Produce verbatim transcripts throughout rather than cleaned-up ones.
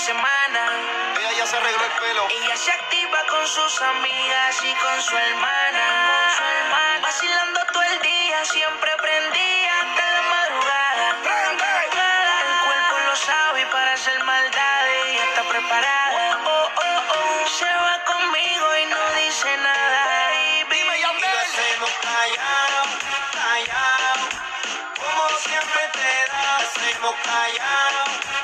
semana. Ella ya se arregló el pelo. Ella se activa con sus amigas y con su hermana. Con su hermana. Vacilando todo el día, siempre prendía hasta la madrugada. El cuerpo lo sabe y para hacer maldades ella está preparada. Oh, oh, oh, oh. Se va conmigo y no dice nada. Dime, Yandel. Y lo hacemos callao, callao. Como siempre te da, hacemos callao,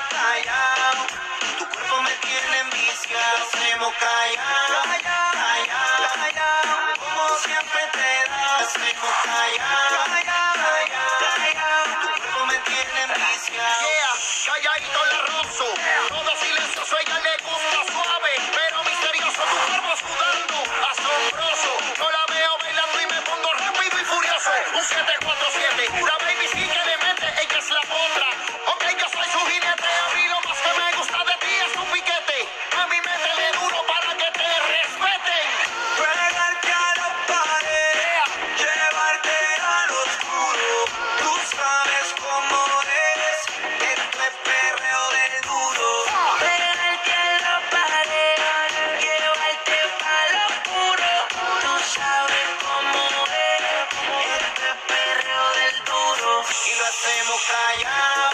callao. Tu cuerpo me tiene enviciado, hacemos callao, callao, callao. Como siempre te da, hacemos callao, callao, callao. Tu cuerpo me tiene enviciado. Yeah, calladito la rozo, todo silencioso, ella le gusta suave, pero misterioso. Tu cuerpo sudando, asombroso. Yo la veo bailando y me pongo rápido y furioso. Un siete cuatro siete, la baby sí que le mete, ella es la otra. Ok, yo soy su jinete, a mí lo más que me gusta de ti es tu piquete. A mí métele duro para que te respeten. Pegarte a la pared, llevarte al oscuro. Tú sabes cómo es, esto es perreo del duro. Pegarte a la pared, llevarte pa'l oscuro. Tú sabes cómo es, esto es perreo del duro. Y lo hacemos callao,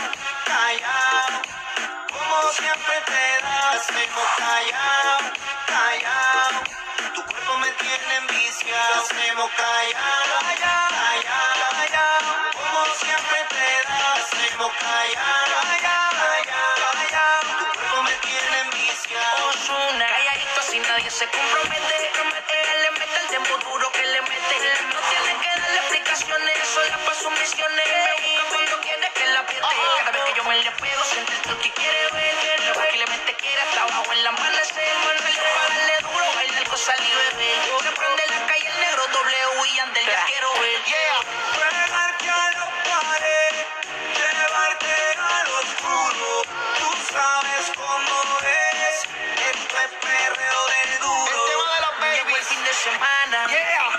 callao. Como siempre te da, hacemos callao, callao. Tu cuerpo me tiene enviciado, hacemos callao, callao, callao. Como siempre te da, hacemos callao, callao, callao. Tu cuerpo me tiene enviciado. Ozuna, calladito si nadie se compromete. Ella le mete el tempo duro que le mete. No tiene que darle explicaciones, sola pa' sus misiones. Me busca cuando quiere que la apriete. Cada vez que yo me le pego, siente el truco y quiere ver. Aquí le mete quiere hasta abajo en la amanecer. Manuel pa' darle duro, bailar cosa y beber. Que prende la calle el negro W y Yandel, ya quiero ver. Yeah, pegarte a la pared, llevarte al oscuro. Tú sabes cómo es, esto es perreo del duro. El tema de las Llegó el babies. fin de semana. Yeah.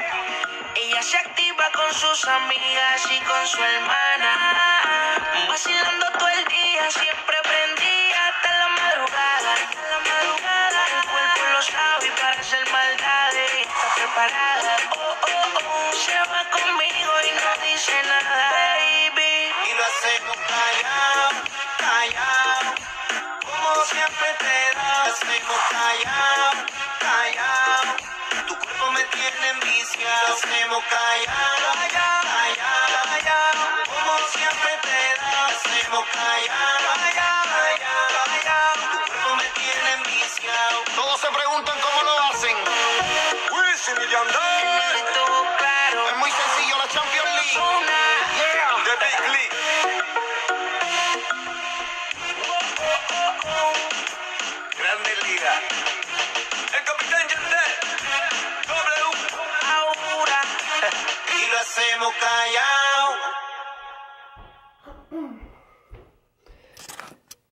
Ella se activa con sus amigas y con su hermana. Vacilando todo el día, siempre prendía hasta la madrugada. Hasta la madrugada. El cuerpo lo sabe y para hacer maldades está preparada. Oh, oh, oh. Se va conmigo y no dice nada, baby. Y lo hacemos callao, callao. Como siempre te da, hacemos callao, callao. Tu cuerpo me tiene enviciado, hacemos callao, callao, callao. Como siempre te da, hacemos callao, callao, callao. Tu cuerpo me tiene enviciado. Todos se preguntan cómo lo hacen. Wisin y Yandel. Negrito claro. Es muy sencillo, la Champions League. Ozuna. Yeah, the Big League. Grande Liga. El capitán Yandel. W. Ahora. Y lo hacemos callao,